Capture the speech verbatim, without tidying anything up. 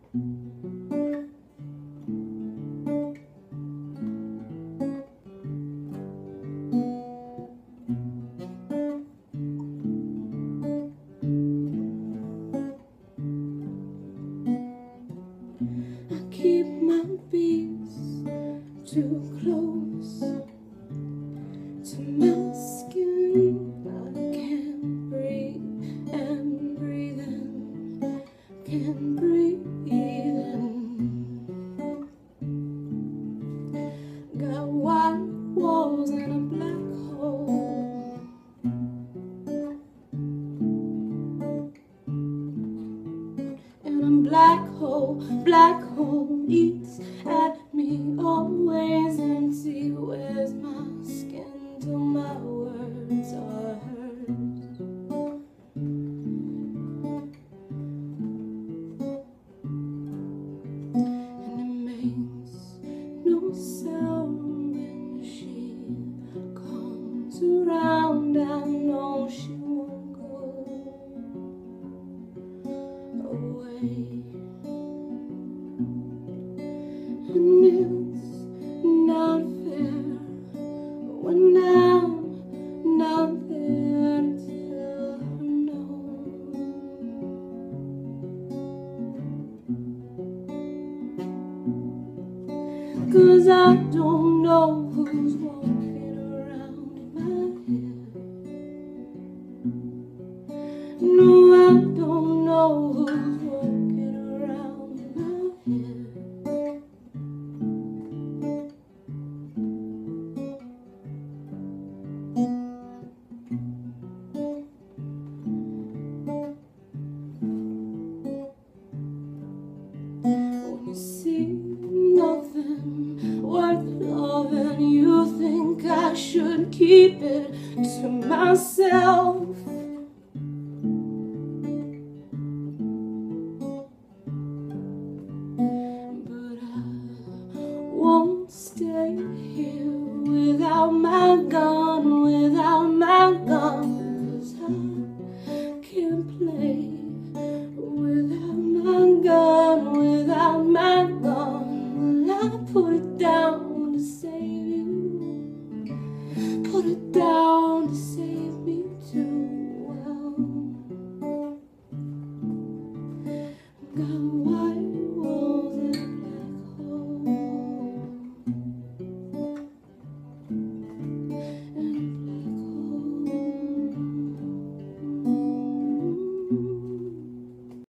Keep my peace too close to my skin. I can't breathe and breathe in, can't breathe in. Got white walls and a black hole, and a black hole, black hole eats at me, always empty. Where's my skin till my words are heard? And it makes no sound when she comes around. I know she won't go away. And it's not fair when I'm not there to tell her no. 'Cause I don't know who's walking around in my head. No, I don't know who's walking around in my head. When you see nothing worth loving, you think I should keep it to myself. But I won't stay here without my gun, without my gun, 'cause I can't play without my gun, without my gun. Well, I put it down to save you, put it down to save me too. Well, got